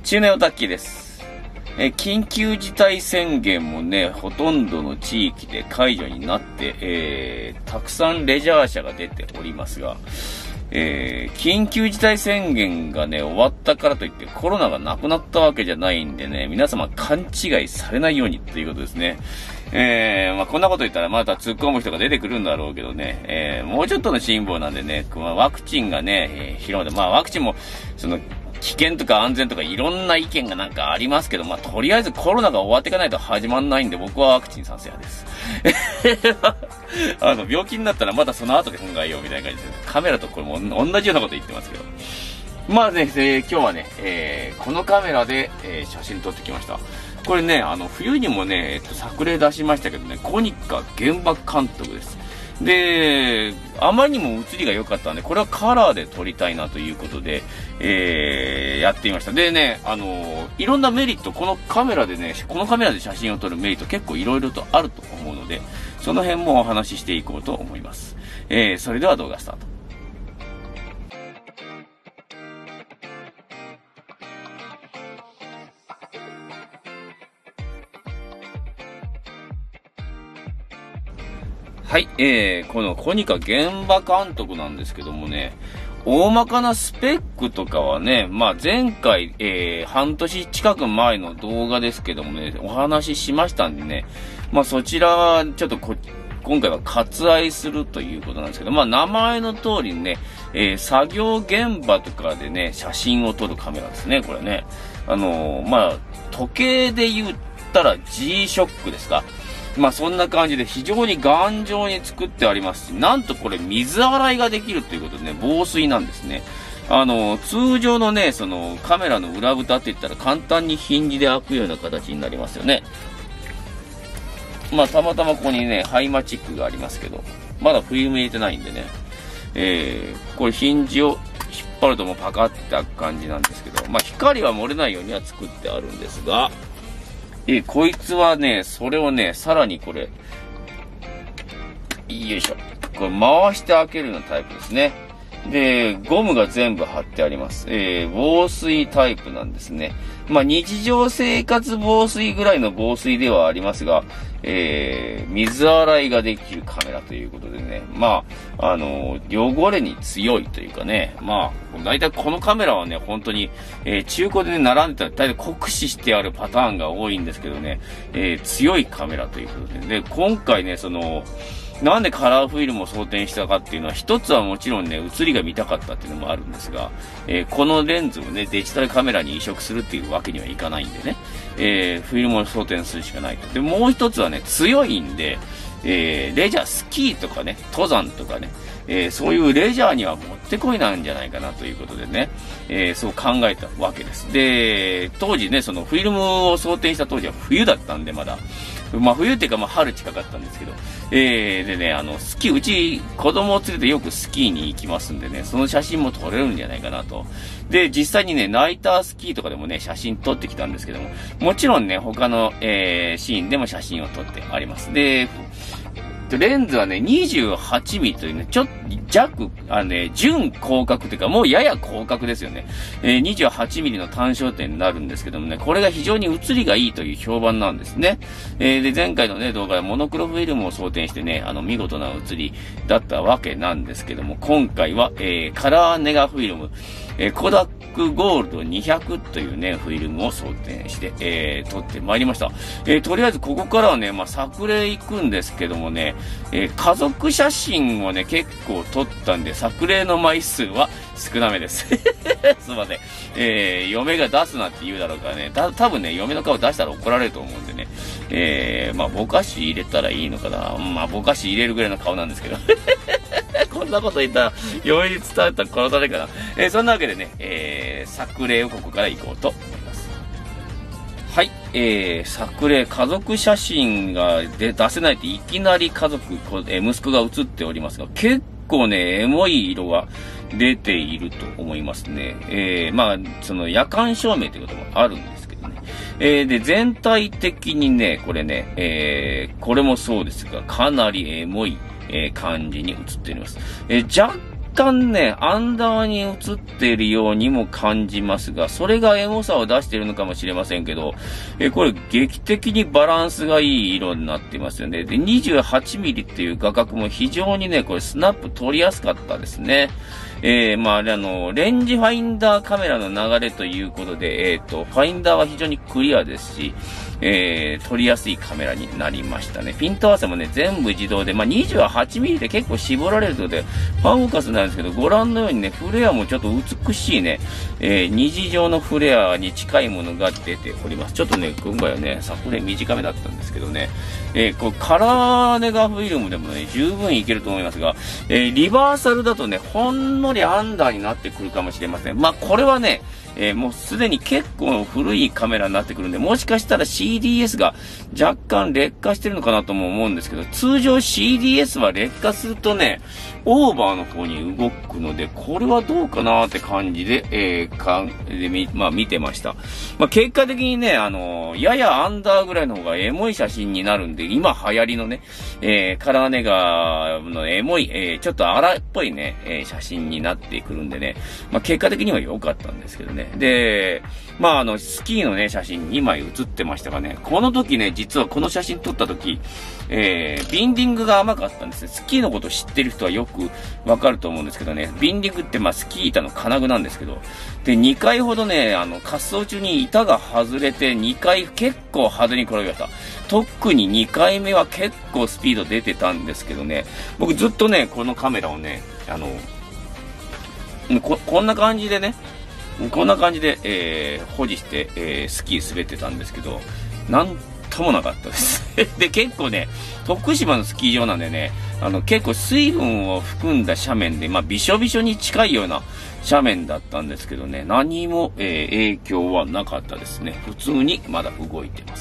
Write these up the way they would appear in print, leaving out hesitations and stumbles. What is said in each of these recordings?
中年オタッキーです。緊急事態宣言もね、ほとんどの地域で解除になって、たくさんレジャー車が出ておりますが、緊急事態宣言がね、終わったからといってコロナがなくなったわけじゃないんでね、皆様勘違いされないようにということですね。こんなこと言ったらまた突っ込む人が出てくるんだろうけどね、もうちょっとの辛抱なんでね、ワクチンがね、広まって、ワクチンも、危険とか安全とかいろんな意見がなんかありますけど、とりあえずコロナが終わっていかないと始まんないんで、僕はワクチン賛成派です。病気になったらまたその後で考えようみたいな感じで、カメラとこれも同じようなこと言ってますけど。今日はね、このカメラで、写真撮ってきました。これね、冬にもね、作例出しましたけどね、コニカ原爆監督です。で、あまりにも写りが良かったんで、これはカラーで撮りたいなということで、やってみました。でね、いろんなメリット、このカメラで写真を撮るメリット結構いろいろとあると思うので、その辺もお話ししていこうと思います。それでは動画スタート。はい、このコニカ原爆監督なんですけどもね、大まかなスペックとかはね、前回、半年近く前の動画ですけどもね、お話ししましたんでね、そちらはちょっと今回は割愛するということなんですけど、名前の通りにね、作業現場とかでね、写真を撮るカメラですね、これね。時計で言ったら G-SHOCK ですか。そんな感じで非常に頑丈に作ってありますし、なんとこれ水洗いができるということでね、防水なんですね。通常のね、カメラの裏蓋って言ったら簡単にヒンジで開くような形になりますよね。たまたまここにね、ハイマチックがありますけど、まだフィルム入れてないんでね、これヒンジを引っ張るともうパカッて開く感じなんですけど、光は漏れないようには作ってあるんですが、こいつはね、それをね、さらにこれ、よいしょ。これ回して開けるようなタイプですね。で、ゴムが全部貼ってあります。防水タイプなんですね。日常生活防水ぐらいの防水ではありますが、水洗いができるカメラということでね、汚れに強いというかね、だいたいこのカメラはね、本当に、中古でね、並んでたらだいたい酷使してあるパターンが多いんですけどね、強いカメラということで、今回ね、なんでカラーフィルムを装填したかっていうのは、一つはもちろんね、写りが見たかったっていうのもあるんですが、このレンズをね、デジタルカメラに移植するっていうわけにはいかないんでね、フィルムを装填するしかないと。で、もう一つはね、強いんで、レジャー、スキーとかね、登山とかね、そういうレジャーにはもってこいなんじゃないかなということでね、そう考えたわけです。で、当時ね、フィルムを装填した当時は冬だったんでまだ、冬っていうか春近かったんですけど、でね、スキー、うち子供を連れてよくスキーに行きますんでね、その写真も撮れるんじゃないかなと。で、実際にね、ナイタースキーとかでもね、写真撮ってきたんですけども、もちろんね、他の、シーンでも写真を撮ってあります。で、レンズはね、28ミリというね、ちょっと弱、準広角というか、もうやや広角ですよね。28ミリの単焦点になるんですけどもね、これが非常に写りがいいという評判なんですね。で、前回のね、動画でモノクロフィルムを装填してね、見事な写りだったわけなんですけども、今回は、カラーネガフィルム、コダックゴールド200というね、フィルムを装填して、撮ってまいりました。とりあえずここからはね、作例行くんですけどもね、家族写真をね、結構撮ったんで、作例の枚数は少なめです。すいません。嫁が出すなって言うだろうからね、多分ね、嫁の顔出したら怒られると思うんでね、ぼかし入れたらいいのかな。ぼかし入れるぐらいの顔なんですけど。こんなこと言ったら、嫁に伝わったら殺されるかな。そんなわけでね、作例をここから行こうと思います。はい、作例、家族写真が出せないっていきなり家族、息子が写っておりますが、結構ね、エモい色が出ていると思いますね。夜間照明ということもあるんですけどね。で、全体的にね、これね、これもそうですが、かなりエモい、感じに映っております。若干ね、アンダーに映っているようにも感じますが、それがエモさを出しているのかもしれませんけど、これ劇的にバランスがいい色になっていますよね。で、28mm っていう画角も非常にね、これスナップ撮りやすかったですね。まあ、レンジファインダーカメラの流れということで、ファインダーは非常にクリアですし、撮りやすいカメラになりましたね。ピント合わせもね、全部自動で、まあ、28mm で結構絞られるので、ファンフォーカスなんですけど、ご覧のようにね、フレアもちょっと美しいね、虹状のフレアに近いものが出ております。ちょっとね、今回はね、サフレ短めだったんですけどね、こうカラーネガフィルムでもね、十分いけると思いますが、リバーサルだとね、ほんのりアンダーになってくるかもしれません。まあ、これはね、もうすでに結構古いカメラになってくるんで、もしかしたら CDS が若干劣化してるのかなとも思うんですけど、通常 CDS は劣化するとね、オーバーの方に動くので、これはどうかなって感じで、まあ見てました。まあ結果的にね、ややアンダーぐらいの方がエモい写真になるんで、今流行りのね、カラーネガのエモい、ちょっと荒っぽいね、写真になってくるんでね、まあ結果的には良かったんですけどね。で、まあスキーのね、写真2枚写ってましたがね、この時ね、実はこの写真撮った時、ビンディングが甘かったんですね。スキーのこと知ってる人はよくわかると思うんですけどね、ビンディングってまあスキー板の金具なんですけど、で、2回ほどね、滑走中に板が外れて、2回結構派手に転げました。特に2回目は結構スピード出てたんですけどね、僕ずっとね、このカメラをね、こんな感じでね、こんな感じで、保持して、スキー滑ってたんですけど、なんともなかったです。で、結構ね、徳島のスキー場なんでね、結構水分を含んだ斜面で、まあ、びしょびしょに近いような斜面だったんですけどね、何も、影響はなかったですね。普通にまだ動いてます。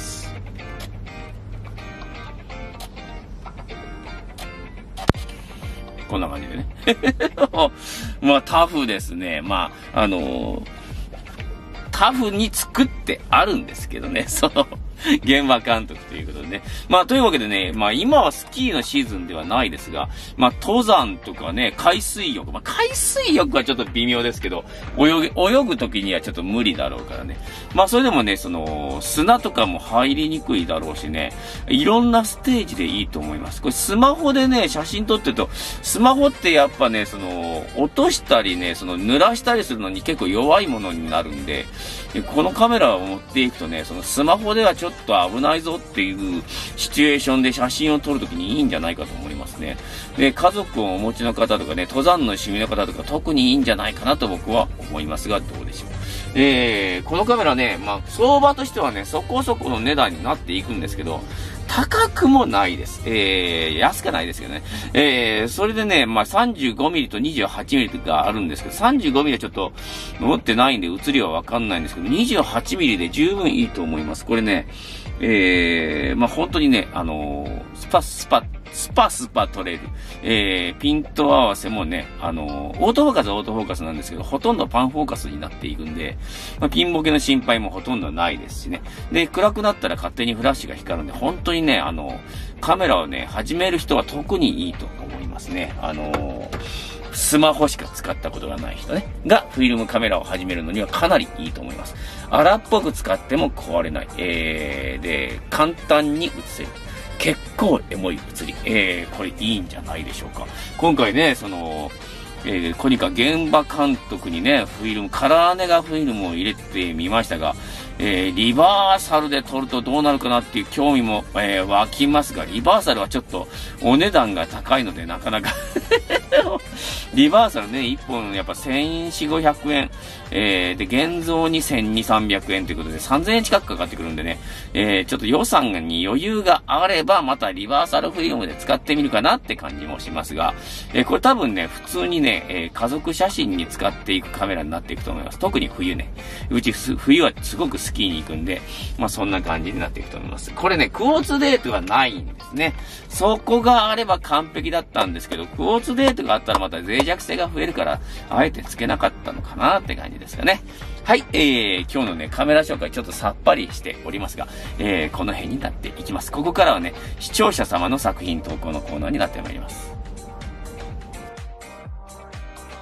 こんな感じでね。まあ、タフですね。まあ、タフに作ってあるんですけどね、現場監督ということでね。まあ、というわけでね、まあ、今はスキーのシーズンではないですが、まあ、登山とかね、海水浴。まあ、海水浴はちょっと微妙ですけど、泳ぐ時にはちょっと無理だろうからね。まあ、それでもね、砂とかも入りにくいだろうしね、いろんなステージでいいと思います。これスマホでね、写真撮ってると、スマホってやっぱね、落としたりね、濡らしたりするのに結構弱いものになるんで、このカメラを持っていくとね、スマホではちょっと危ないぞっていうシチュエーションで写真を撮るときにいいんじゃないかと思いますね。で、家族をお持ちの方とかね、登山の趣味の方とか特にいいんじゃないかなと僕は思いますが、どうでしょう。このカメラね、まあ、相場としてはね、そこそこの値段になっていくんですけど、高くもないです。安くないですけどね。それでね、まあ、35mm と 28mm があるんですけど、35mm はちょっと持ってないんで、写りはわかんないんですけど、28mm で十分いいと思います。これね、まあ、本当にね、スパスパ撮れる。ピント合わせもね、オートフォーカスはオートフォーカスなんですけど、ほとんどパンフォーカスになっていくんで、まあ、ピンボケの心配もほとんどないですしね。で、暗くなったら勝手にフラッシュが光るんで、本当にね、カメラをね、始める人は特にいいと思いますね。スマホしか使ったことがない人ね、がフィルムカメラを始めるのにはかなりいいと思います。荒っぽく使っても壊れない。で、簡単に写せる。結構エモい写り。これいいんじゃないでしょうか。今回ね、コニカ現場監督にね、カラーネガフィルムを入れてみましたが、リバーサルで撮るとどうなるかなっていう興味も、湧きますが、リバーサルはちょっとお値段が高いのでなかなかリバーサルね、1本やっぱ1400、500円、で、現像に1200、300円ということで3000円近くかかってくるんでね、ちょっと予算に余裕があれば、またリバーサルフィルムで使ってみるかなって感じもしますが、これ多分ね、普通にね、家族写真に使っていくカメラになっていくと思います。特に冬ね。うち冬はすごくスキーに行くんで、まあそんな感じになっていくと思います。これね、クォーツデートがないんですね。そこがあれば完璧だったんですけど、クォーツデートがあったらまた脆弱性が増えるから、あえてつけなかったのかなって感じですかね。はい、今日のね、カメラ紹介ちょっとさっぱりしておりますが、この辺になっていきます。ここからはね、視聴者様の作品投稿のコーナーになってまいります。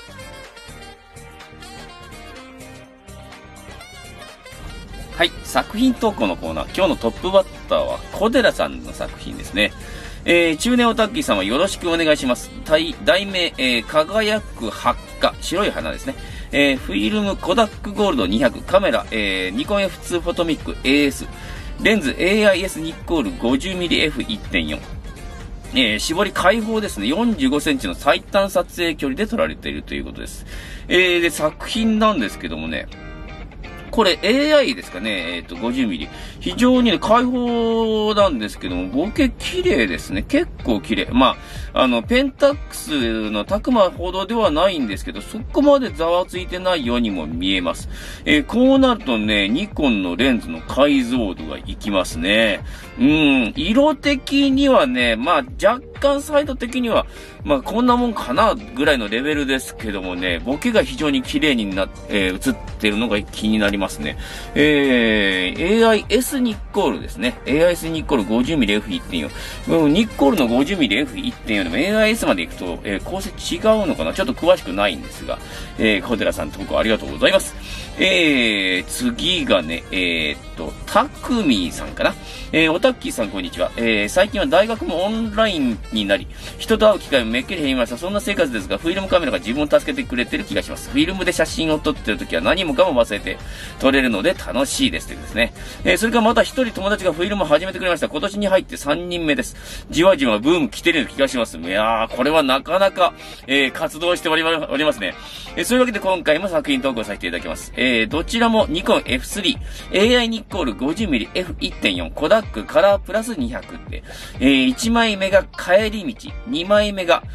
はい、作品投稿のコーナー。今日のトップバッターは小寺さんの作品ですね。中年オタッキーさんはよろしくお願いします。題名、輝く発火、白い花ですね。フィルムコダックゴールド200、カメラ、ニコン F2 フォトミック AS、レンズ AIS ニッコール 50mmF1.4、絞り開放ですね。45センチの最短撮影距離で撮られているということです。で、作品なんですけどもね、これ AI ですかね。50mm。非常にね、開放なんですけども、ボケ綺麗ですね。結構綺麗。まあ、ペンタックスのタクマほどではないんですけど、そこまでざわついてないようにも見えます。こうなるとね、ニコンのレンズの解像度がいきますね。色的にはね、まあ、若干サイド的には、まあ、こんなもんかな、ぐらいのレベルですけどもね、ボケが非常に綺麗に映ってるのが気になりますね。AIS ニッコールですね。AIS ニッコール 50mmF1.4。ニッコールの 50mmF1.4 でも AIS まで行くと、構成違うのかな、ちょっと詳しくないんですが、小寺さん投稿ありがとうございます。次がね、タクミーさんかな。オタッキーさんこんにちは。最近は大学もオンラインになり、人と会う機会もめっきり減りました。そんな生活ですが、フィルムカメラが自分を助けてくれてる気がします。フィルムで写真を撮ってるときは何もかも忘れて撮れるので楽しいですというですね。それからまた一人友達がフィルムを始めてくれました。今年に入って3人目です。じわじわブーム来てるような気がします。いやー、これはなかなか、活動しておりますね。そういうわけで今回も作品投稿させていただきます。どちらもニコン F3、AI ニッコール 50mmF1.4、コダックカラープラス200で、1枚目が帰り道、2枚目が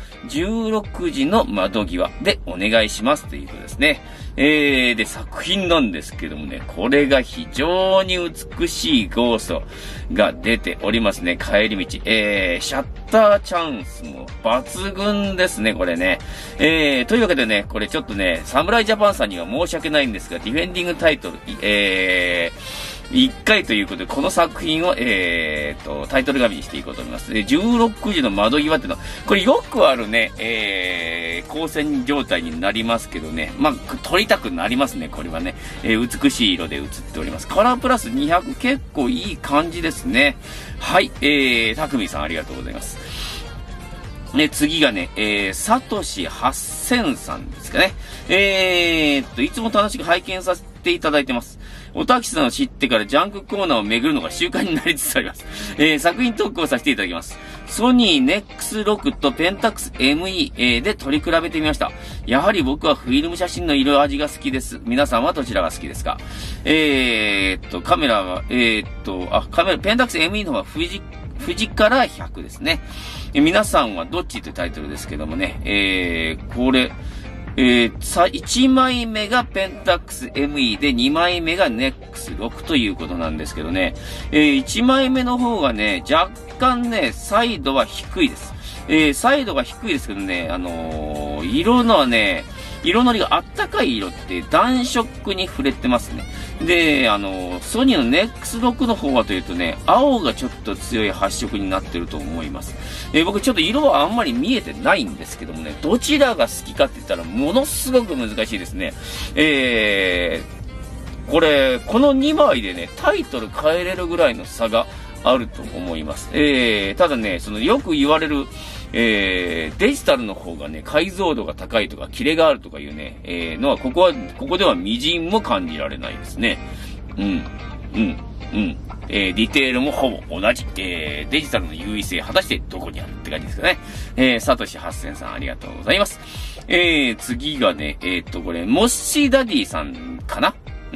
16時の窓際でお願いしますということですね。で、作品なんですけどもね、これが非常に美しいゴーストが出ておりますね。帰り道。シャッターチャンスも抜群ですね、これね。というわけでね、これちょっとね、サムライジャパンさんには申し訳ないんですが、ディフェンディングタイトル、1回ということで、この作品を、タイトル紙にしていこうと思います。16時の窓際っていうのは、これよくあるね、光線状態になりますけどね。まあ、撮りたくなりますね、これはね。美しい色で映っております。カラープラス200、結構いい感じですね。はい、たくみさんありがとうございます。次がね、サトシ8000さんですかね。いつも楽しく拝見させていただいてます。おたきさんを知ってからジャンクコーナーを巡るのが習慣になりつつあります。作品投稿させていただきます。ソニー NEX6 とペンタックス ME で取り比べてみました。やはり僕はフィルム写真の色味が好きです。皆さんはどちらが好きですか？カメラは、ペンタックス ME の方は富士カラー100ですね。皆さんはどっちというタイトルですけどもね、これ、1枚目がペンタックス ME で2枚目が NEX6 ということなんですけどね、1枚目の方がね、若干ね、サイドは低いです。サイドが低いですけどね、色のりがあったかい色って暖色に触れてますね。で、ソニーの NEX6 の方はというとね、青がちょっと強い発色になってると思います。僕ちょっと色はあんまり見えてないんですけどもね、どちらが好きかって言ったらものすごく難しいですね。この2枚でね、タイトル変えれるぐらいの差があると思います。ただね、よく言われる、デジタルの方がね、解像度が高いとか、キレがあるとかいうね、のは、ここでは微塵も感じられないですね。ディテールもほぼ同じ。デジタルの優位性、果たしてどこにあるって感じですかね。サトシ8000さんありがとうございます。次がね、これ、モッシーダディさんかな？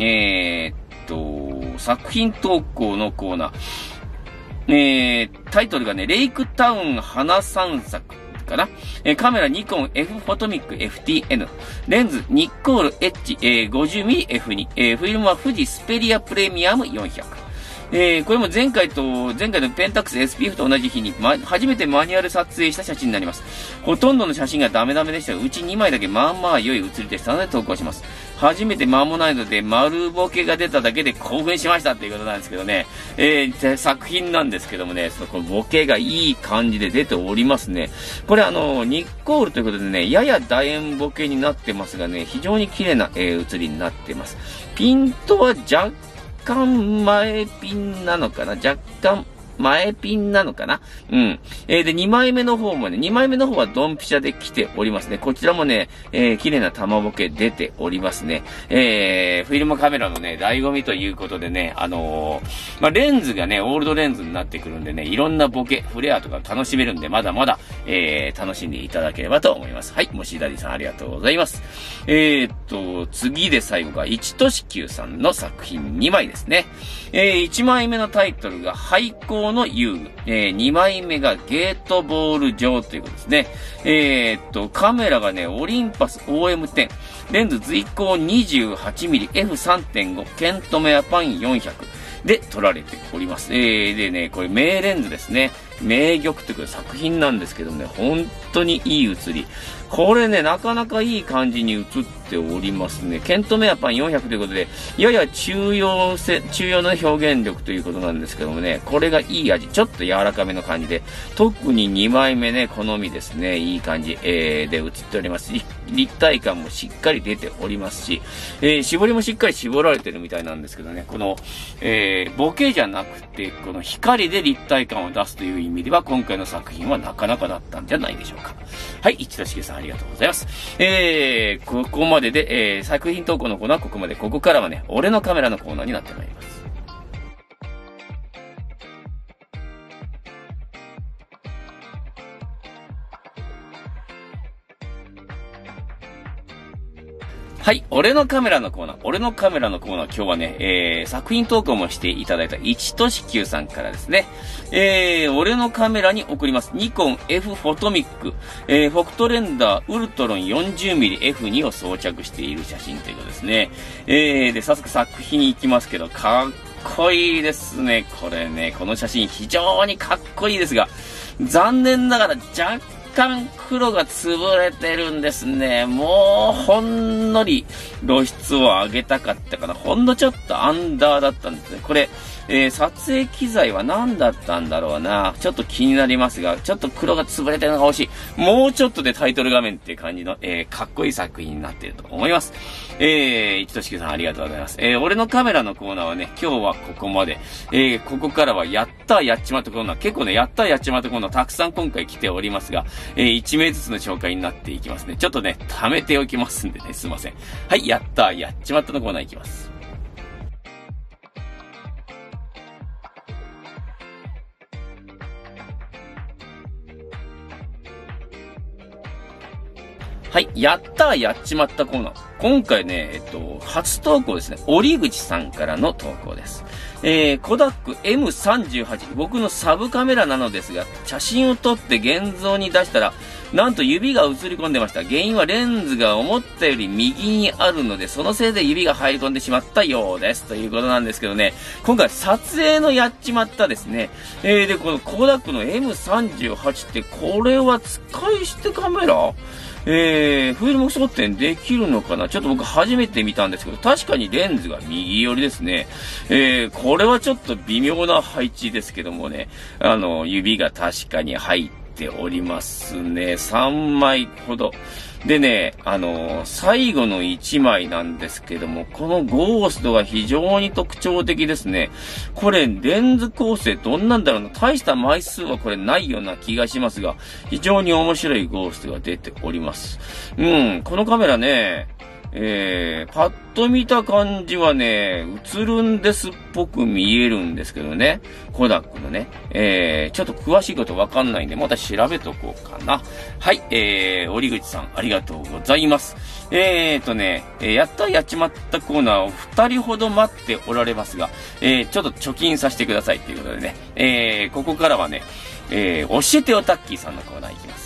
作品投稿のコーナー。タイトルがね、レイクタウン花散策かな。カメラニコン F フォトミック FTN。レンズニッコール H50mmF2。フィルムは富士スペリアプレミアム400。これも前回のペンタックス SPF と同じ日に、初めてマニュアル撮影した写真になります。ほとんどの写真がダメでしたが、うち2枚だけまあまあ良い写りでしたので投稿します。 初めて間もないので、丸ボケが出ただけで興奮しましたっていうことなんですけどね。作品なんですけどもね、このボケがいい感じで出ておりますね。これニッコールということでね、やや楕円ボケになってますがね、非常に綺麗な、写りになってます。ピントは若干前ピンなのかな、若干前ピンなのかな。うん。で、2枚目の方もね、2枚目の方はドンピシャで来ておりますね。こちらもね、綺麗な玉ボケ出ておりますね。フィルムカメラのね、醍醐味ということでね、レンズがね、オールドレンズになってくるんでね、いろんなボケ、フレアとか楽しめるんで、まだまだ、楽しんでいただければと思います。はい、もしダディさんありがとうございます。次で最後が、一としきゅうさんの作品2枚ですね。1枚目のタイトルが、廃校の遊具。2枚目がゲートボール場ということですね。カメラがね、オリンパス OM10。レンズ随光 28mm F3.5 ケントメアパン400で撮られております。でね、これ名レンズですね。名玉という作品なんですけどね、本当にいい写り。これね、なかなかいい感じに映っておりますね。ケントメアパン400ということで、やや中庸な表現力ということなんですけどもね、これがいい味、ちょっと柔らかめの感じで、特に2枚目ね、好みですね、いい感じ、で映っております。立体感もしっかり出ておりますし、絞りもしっかり絞られてるみたいなんですけどね、この、ボケじゃなくて、この光で立体感を出すという意味では、今回の作品はなかなかだったんじゃないでしょうか。はい、一田茂さんありがとうございます。ここまでで、作品投稿のコーナーはここまで。ここからはね、俺のカメラのコーナーになってまいります。はい。俺のカメラのコーナー。俺のカメラのコーナー。今日はね、作品投稿もしていただいた一としきゅうさんからですね。俺のカメラに送ります。ニコン F フォトミック、フォクトレンダーウルトロン 40mm F2 を装着している写真ということですね。で、早速作品行きますけど、かっこいいですね。これね、この写真非常にかっこいいですが、残念ながら若干黒が潰れてるんですね。もうほんのり露出を上げたかったかな。ほんのちょっとアンダーだったんですね。これ、撮影機材は何だったんだろうな。ちょっと気になりますが、ちょっと黒が潰れてるのが欲しい。もうちょっとでタイトル画面っていう感じの、かっこいい作品になっていると思います。一としきゅうさんありがとうございます。俺のカメラのコーナーはね、今日はここまで。ここからはやったやっちまったコーナー。結構ね、やったやっちまったコーナーたくさん今回来ておりますが、1名ずつの紹介になっていきますね。ちょっとね、貯めておきますんでね、すいません。はい、やったやっちまったのコーナーいきます。はい。やったーやっちまったコーナー。今回ね、初投稿ですね。折口さんからの投稿です。コダック M38。僕のサブカメラなのですが、写真を撮って現像に出したら、なんと指が映り込んでました。原因はレンズが思ったより右にあるので、そのせいで指が入り込んでしまったようです。ということなんですけどね。今回撮影のやっちまったですね。で、このコダックの M38 って、これは使い捨てカメラ？フィルム装填できるのかな？ちょっと僕初めて見たんですけど、確かにレンズが右寄りですね。これはちょっと微妙な配置ですけどもね、指が確かに入っておりますね。3枚ほど。でね、最後の1枚なんですけども、このゴーストが非常に特徴的ですね。これ、レンズ構成どんなんだろうな。大した枚数はこれないような気がしますが、非常に面白いゴーストが出ております。このカメラね、パッと見た感じはね、映るんですっぽく見えるんですけどね。コダックのね。ちょっと詳しいことわかんないんで、また調べとこうかな。はい、折口さん、ありがとうございます。やったやっちまったコーナーを2人ほど待っておられますが、ちょっと貯金させてくださいということでね。ここからはね、教えてよタッキーさんのコーナーいきます。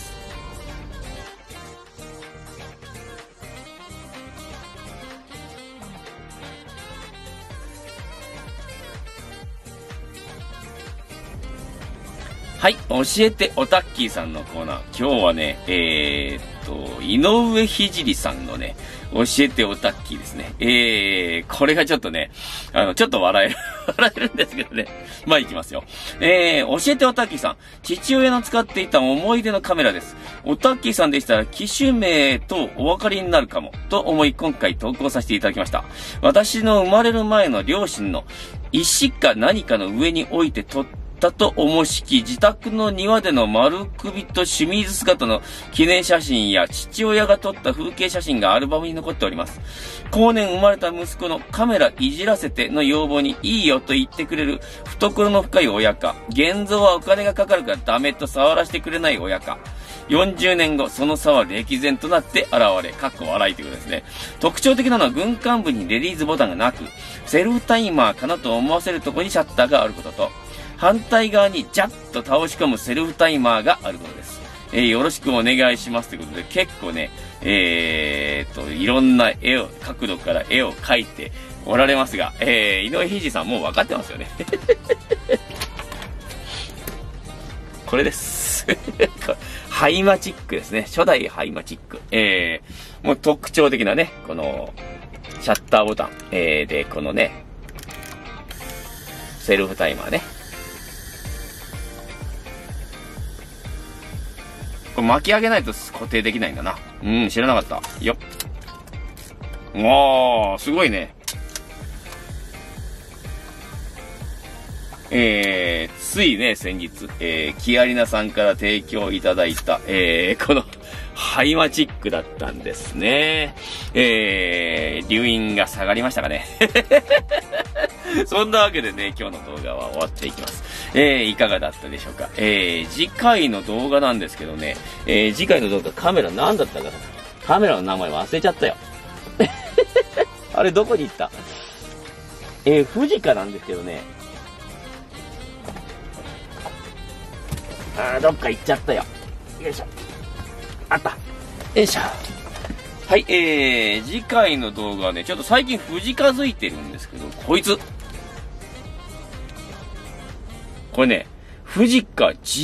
はい。教えておタッキーさんのコーナー。今日はね、 井上聖さんのね、教えておたっきーですね。これがちょっとね、ちょっと笑えるんですけどね。まあ、いきますよ。教えておたっきーさん。父親の使っていた思い出のカメラです。おたっきーさんでしたら、機種名とお分かりになるかも、と思い今回投稿させていただきました。私の生まれる前の両親の石か何かの上に置いて撮ったと思しき自宅の庭での丸首と清水姿の記念写真や父親が撮った風景写真がアルバムに残っております。後年生まれた息子のカメラいじらせての要望にいいよと言ってくれる懐の深い親か、現像はお金がかかるからダメと触らせてくれない親か、40年後、その差は歴然となって現れ、かっこ笑いということですね。特徴的なのは軍艦部にレリースボタンがなく、セルフタイマーかなと思わせるところにシャッターがあることと、反対側にジャッと倒し込むセルフタイマーがあることです。よろしくお願いしますということで、結構ね、いろんな角度から絵を描いておられますが、井上聖さんもう分かってますよね。これです。ハイマチックですね。初代ハイマチック。もう特徴的なね、この、シャッターボタン。で、このね、セルフタイマーね。これ巻き上げないと固定できないんだな。知らなかった。よっ。おー、すごいね。ついね、先日、キアリナさんから提供いただいた、この、ハイマチックだったんですね。留飲が下がりましたかね。そんなわけでね、今日の動画は終わっていきます。いかがだったでしょうか。次回の動画なんですけどね、次回の動画カメラ何だったかな。カメラの名前忘れちゃったよ。あれどこに行った？富士かなんですけどね。どっか行っちゃったよ。よいしょ。あった。よいしょ。はい、次回の動画はね、ちょっと最近藤かづいてるんですけど、こいつ。これね、フジカ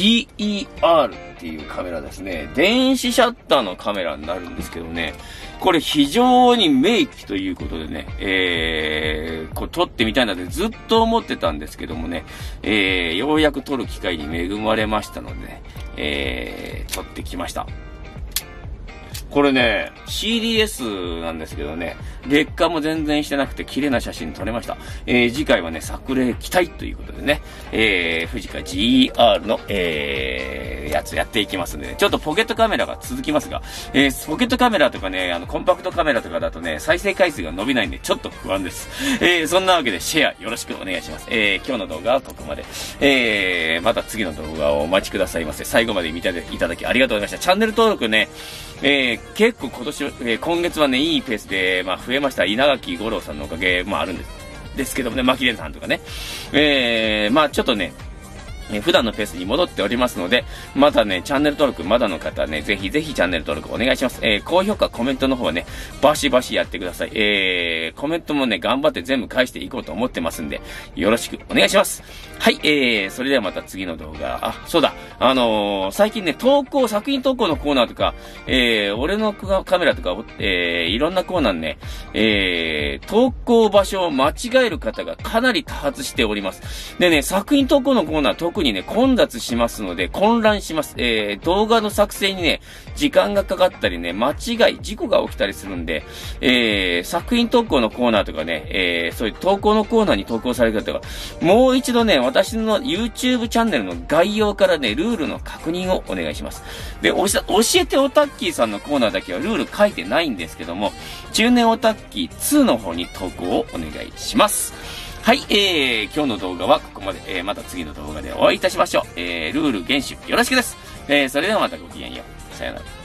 GER っていうカメラですね。電子シャッターのカメラになるんですけどね、これ非常に名機ということでね、これ撮ってみたいなってずっと思ってたんですけどもね、ようやく撮る機会に恵まれましたのでね、撮ってきました。これね、CDS なんですけどね、劣化も全然してなくて綺麗な写真撮れました。次回はね、作例期待ということでね、フジカ GER の、やつやっていきますんでね、ちょっとポケットカメラが続きますが、ポケットカメラとかね、コンパクトカメラとかだとね、再生回数が伸びないんでちょっと不安です。そんなわけでシェアよろしくお願いします。今日の動画はここまで。また次の動画をお待ちくださいませ。最後まで見ていただきありがとうございました。チャンネル登録ね、結構今月はね、いいペースで、増えました。稲垣吾郎さんのおかげもあるんですけどもね、牧蓮さんとかね。ちょっとね、普段のペースに戻っておりますので、またね、チャンネル登録まだの方ね、ぜひぜひチャンネル登録お願いします。高評価、コメントの方はね、バシバシやってください。コメントもね、頑張って全部返していこうと思ってますんで、よろしくお願いします。はい、それではまた次の動画、そうだ、最近ね、作品投稿のコーナーとか、俺のカメラとか、いろんなコーナーね、投稿場所を間違える方がかなり多発しております。でね、作品投稿のコーナー、特にね、混雑しますので、混乱します。動画の作成にね、時間がかかったりね、事故が起きたりするんで、作品投稿のコーナーとかね、そういう投稿のコーナーに投稿される方が、もう一度ね、私の YouTube チャンネルの概要からね、ルールの確認をお願いします。で、教えておたっきーさんのコーナーだけはルール書いてないんですけども、中年おたっきー2の方に投稿をお願いします。はい、今日の動画はここまで。また次の動画でお会いいたしましょう。ルール厳守よろしくです。それではまたごきげんよう。さよなら。